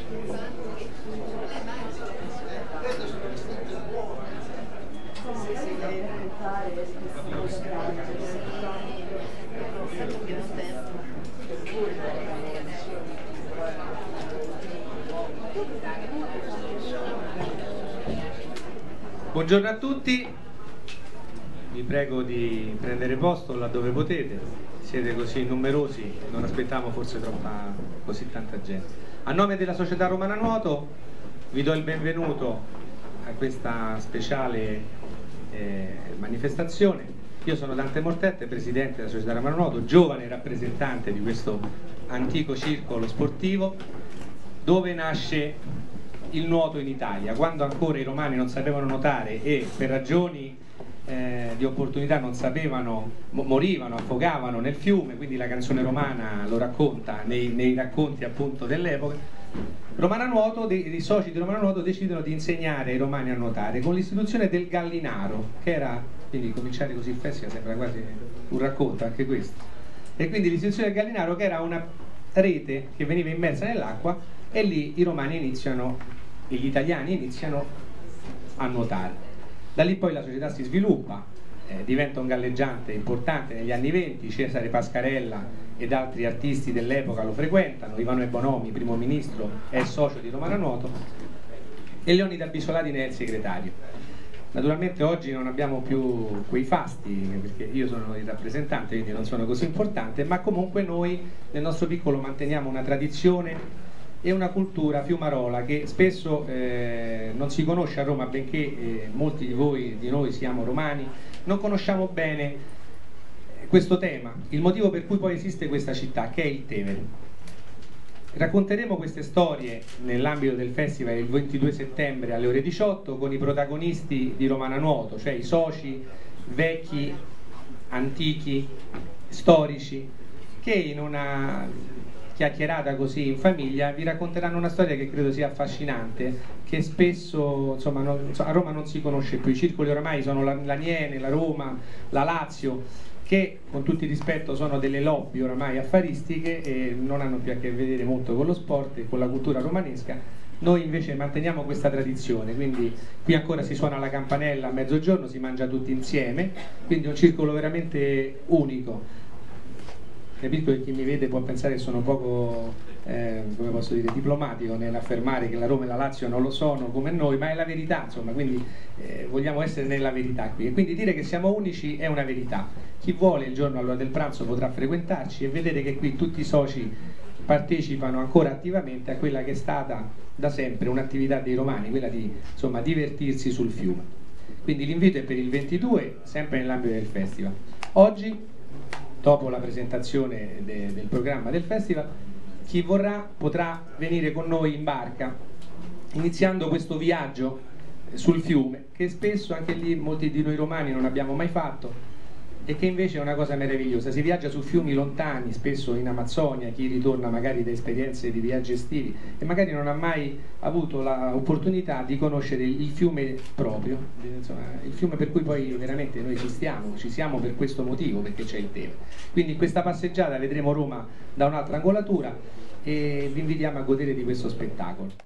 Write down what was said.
Buongiorno a tutti, vi prego di prendere posto laddove potete, siete così numerosi, non aspettiamo forse così tanta gente. A nome della Società Romana Nuoto vi do il benvenuto a questa speciale manifestazione. Io sono Dante Mortette, presidente della Società Romana Nuoto, giovane rappresentante di questo antico circolo sportivo dove nasce il nuoto in Italia, quando ancora i romani non sapevano nuotare e per ragioni di opportunità non sapevano, morivano, affogavano nel fiume, quindi la canzone romana lo racconta nei racconti appunto dell'epoca. Romana Nuoto, i soci di Romana Nuoto decidono di insegnare ai romani a nuotare con l'istituzione del Gallinaro, che era, quindi cominciare così il festival sembra quasi un racconto anche questo, e quindi l'istituzione del Gallinaro, che era una rete che veniva immersa nell'acqua, e lì i romani iniziano e gli italiani iniziano a nuotare. Da lì poi la società si sviluppa, diventa un galleggiante importante negli anni 20, Cesare Pascarella ed altri artisti dell'epoca lo frequentano, Ivano Bonomi, primo ministro, è socio di Romana Nuoto, e Leonida Bisolati ne è il segretario. Naturalmente oggi non abbiamo più quei fasti, perché io sono il rappresentante, quindi non sono così importante, ma comunque noi nel nostro piccolo manteniamo una tradizione e una cultura fiumarola che spesso non si conosce a Roma, benché molti di noi siamo romani, non conosciamo bene questo tema, il motivo per cui poi esiste questa città, che è il Tevere. Racconteremo queste storie nell'ambito del festival il 22 settembre alle ore 18 con i protagonisti di Romana Nuoto, cioè i soci vecchi, antichi, storici, che in una chiacchierata così in famiglia vi racconteranno una storia che credo sia affascinante, che spesso insomma, a Roma non si conosce più. I circoli oramai sono l'Aniene, la Roma, la Lazio, che con tutto il rispetto sono delle lobby oramai affaristiche e non hanno più a che vedere molto con lo sport e con la cultura romanesca. Noi invece manteniamo questa tradizione, quindi qui ancora si suona la campanella a mezzogiorno, si mangia tutti insieme, quindi è un circolo veramente unico. Capisco che chi mi vede può pensare che sono poco, come posso dire, diplomatico nell'affermare che la Roma e la Lazio non lo sono come noi, ma è la verità, insomma, quindi vogliamo essere nella verità qui. E quindi dire che siamo unici è una verità. Chi vuole il giorno all'ora del pranzo potrà frequentarci e vedere che qui tutti i soci partecipano ancora attivamente a quella che è stata da sempre un'attività dei romani, quella di insomma, divertirsi sul fiume. Quindi l'invito è per il 22, sempre nell'ambito del festival. Oggi, dopo la presentazione del programma del festival, chi vorrà potrà venire con noi in barca, iniziando questo viaggio sul fiume, che spesso anche lì molti di noi romani non abbiamo mai fatto e che invece è una cosa meravigliosa. Si viaggia su fiumi lontani, spesso in Amazzonia, chi ritorna magari da esperienze di viaggi estivi e magari non ha mai avuto l'opportunità di conoscere il fiume proprio, insomma, il fiume per cui poi veramente noi esistiamo, ci siamo per questo motivo, perché c'è il Tevere. Quindi in questa passeggiata vedremo Roma da un'altra angolatura e vi invitiamo a godere di questo spettacolo.